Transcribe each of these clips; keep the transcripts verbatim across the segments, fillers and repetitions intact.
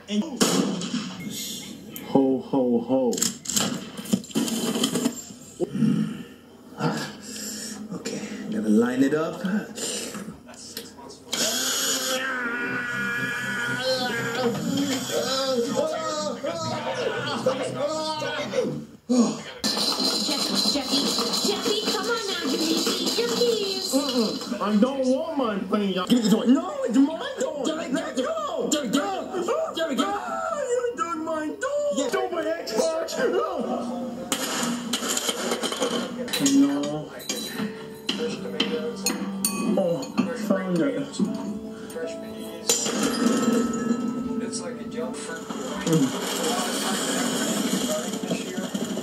And ho, ho, ho. Okay, gotta line it up. Jeffy, Jeffy, come on now, you need to eat your peas. Mm-mm. I don't want my thing. Give me the toy. No, it's my toy. Jerry, Let go. Jerry, go. Jerry, go. Ah, you took my toy. Yeah. Stupid Xbox. Oh. No. Oh, found it. Fresh peas. It's like a jump fruit. Mm. A lot of times this year,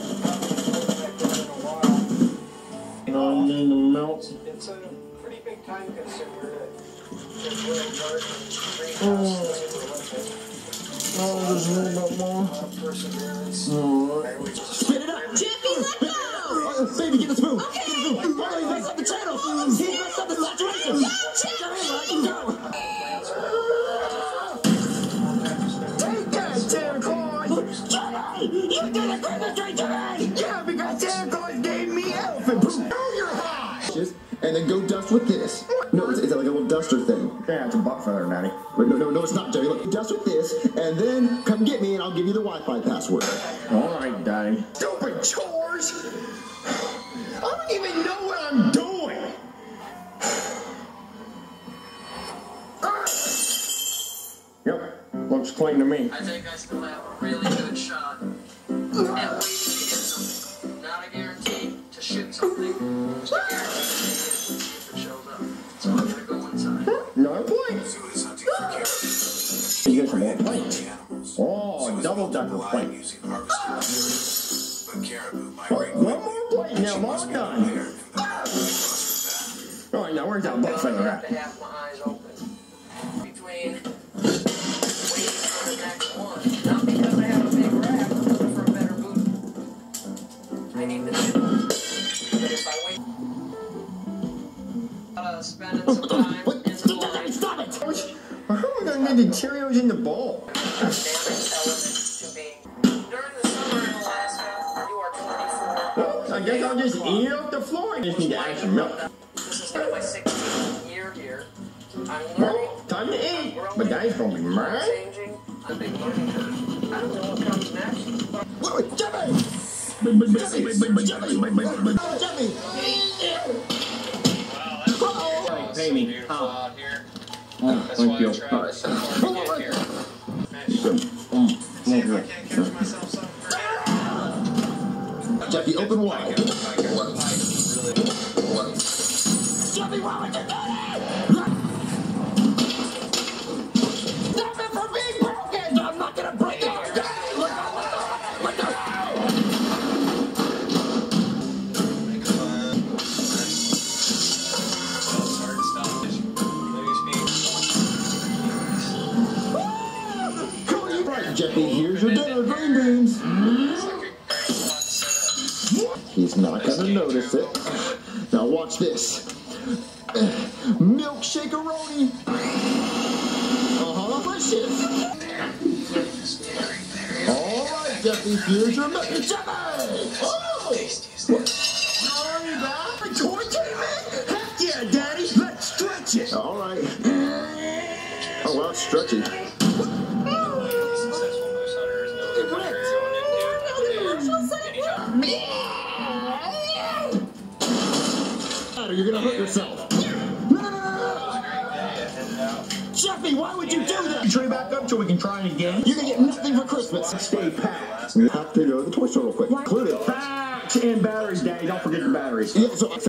No, I need the milk. it's a pretty big time consumer to grow a garden and greenhouse Oh. and Oh, just a little bit more. perseverance. All right. I would just Spit it up. Jeffy, let go. Baby, get the spoon. Okay. Get the spoon. Finally, he messed up the channel. He messed up the saturation. Jerry, let it go. Take that, Santa Claus! Jerry, you did a Christmas tree to me. Yeah, because Santa Claus gave me elephant poop. Oh, you're high! And then go dust with this. No, it's, it's like a little duster thing. Yeah, it's a butt feather, Daddy. Wait, no, no, no, it's not, Jerry. Look, dust with this, and then come get me, and I'll give you the Wi-Fi password. All right, Daddy. Stupid chores! I don't even know what I'm doing! Yep, looks clean to me. I think I still have a really good shot at waiting to hit something. Not a guarantee to shoot something. Just a guarantee if it shows up. So I'm gonna go inside. Another plate! You guys are more plates. Oh, double decker plate. Oh, one more plate, now I'm all done. All right, now where's that butt I feather have at? to have my eyes open. Between waiting for the next one. Not because I have a big rack, but for a better boot. I need the two. But if I wait, uh, spending some time in the line. Stop it! How am I gonna need the Cheerios in the bowl? Dynamic element to being. During the summer in Alaska, you are twenty-four. Well, I guess I'll just eat off the floor. I just need to add some milk. This is now my sixteenth year here. I'm learning. Well, time to eat. But Daddy's gonna be mad. Changing. A big learning curve. I don't know what comes next. But Wait, wait, Jimmy! Jimmy! Jimmy! Pay me. Oh, oh That's thank why you. I try so hard to get here. Mm, See if I okay. can't catch myself something for Jeffy, open wide. Jeffy, why would you do that? Stop it from being broken. I'm not gonna break it. Jeffy, here's your dinner, green beans. He's not gonna notice it. Now watch this. Milkshakeroni. Uh-huh, delicious. All right, Jeffy, here's your milk. Jeffy! Oh! Sorry, Bob. A toy came in? Heck yeah, Daddy. Let's stretch it. All right. Oh, well, it's stretchy. You're gonna hurt yourself. No, no, no, no, no. Jeffy, why would you do that? Trade back up so we can try it again. You're gonna get nothing for Christmas. Stay packed. We have to go to the toy store real quick. Included. Facts and batteries, Daddy. Don't forget the batteries. Yeah, so